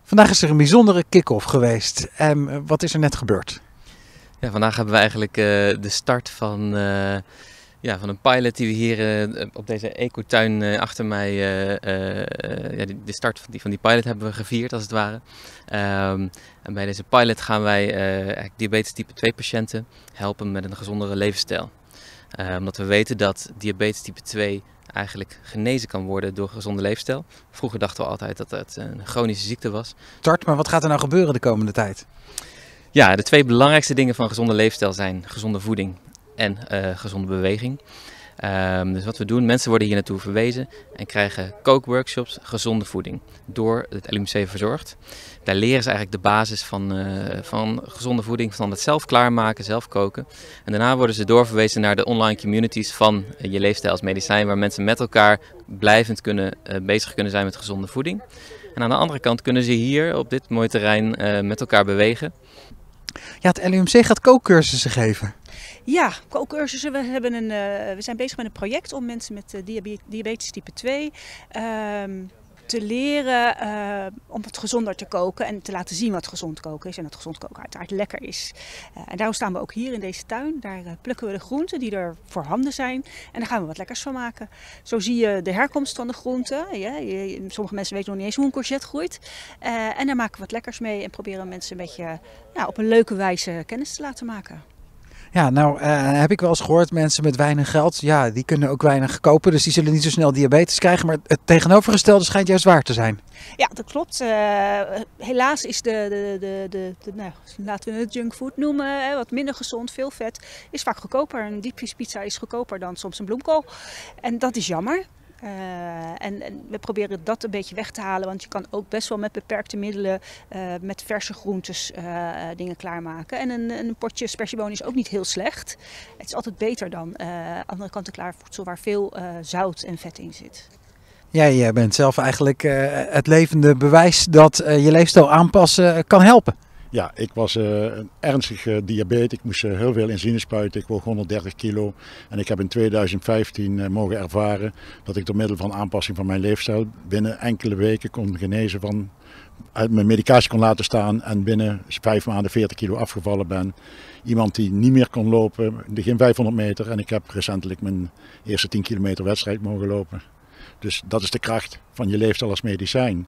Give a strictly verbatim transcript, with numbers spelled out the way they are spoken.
Vandaag is er een bijzondere kick-off geweest. Um, wat is er net gebeurd? Ja, vandaag hebben we eigenlijk uh, de start van, uh, ja, van een pilot die we hier uh, op deze ecotuin uh, achter mij, uh, uh, ja, de start van die, van die pilot hebben we gevierd als het ware. Um, en bij deze pilot gaan wij uh, diabetes type twee patiënten helpen met een gezondere levensstijl. Uh, omdat we weten dat diabetes type twee eigenlijk genezen kan worden door gezonde leefstijl. Vroeger dachten we altijd dat het een chronische ziekte was. Start, maar wat gaat er nou gebeuren de komende tijd? Ja, de twee belangrijkste dingen van gezonde leefstijl zijn gezonde voeding en uh, gezonde beweging. Um, dus wat we doen, mensen worden hier naartoe verwezen en krijgen kookworkshops gezonde voeding door het L U M C verzorgd. Daar leren ze eigenlijk de basis van, uh, van gezonde voeding, van het zelf klaarmaken, zelf koken. En daarna worden ze doorverwezen naar de online communities van uh, Je Leefstijl als Medicijn, waar mensen met elkaar blijvend kunnen, uh, bezig kunnen zijn met gezonde voeding. En aan de andere kant kunnen ze hier op dit mooie terrein uh, met elkaar bewegen. Ja, het L U M C gaat kookcursussen geven. Ja, kookcursussen. We, hebben een, uh, we zijn bezig met een project om mensen met uh, diabetes, diabetes type twee uh, te leren uh, om het gezonder te koken en te laten zien wat gezond koken is en dat gezond koken uiteraard lekker is. Uh, en daarom staan we ook hier in deze tuin. Daar uh, plukken we de groenten die er voorhanden zijn en daar gaan we wat lekkers van maken. Zo zie je de herkomst van de groenten. Ja, je, sommige mensen weten nog niet eens hoe een courgette groeit. Uh, en daar maken we wat lekkers mee en proberen mensen een beetje ja, op een leuke wijze kennis te laten maken. Ja, nou uh, heb ik wel eens gehoord, mensen met weinig geld, ja, die kunnen ook weinig kopen, dus die zullen niet zo snel diabetes krijgen, maar het tegenovergestelde schijnt juist waar te zijn. Ja, dat klopt. Uh, helaas is de, de, de, de, de nou, laten we het junkfood noemen, hè, wat minder gezond, veel vet, is vaak goedkoper. Een diepvriespizza is goedkoper dan soms een bloemkool en dat is jammer. Uh, en, en we proberen dat een beetje weg te halen, want je kan ook best wel met beperkte middelen uh, met verse groentes uh, dingen klaarmaken. En een, een potje spersiebonen is ook niet heel slecht. Het is altijd beter dan uh, andere kant-en-klaar voedsel waar veel uh, zout en vet in zit. Ja, jij bent zelf eigenlijk uh, het levende bewijs dat uh, je leefstijl aanpassen kan helpen. Ja, ik was uh, een ernstige diabetes. Ik moest uh, heel veel insuline spuiten. Ik woog honderddertig kilo. En ik heb in tweeduizend vijftien uh, mogen ervaren dat ik door middel van aanpassing van mijn leefstijl binnen enkele weken kon genezen van uit mijn medicatie kon laten staan en binnen vijf maanden veertig kilo afgevallen ben. Iemand die niet meer kon lopen, geen vijfhonderd meter. En ik heb recentelijk mijn eerste tien kilometer wedstrijd mogen lopen. Dus dat is de kracht van je leefstijl als medicijn.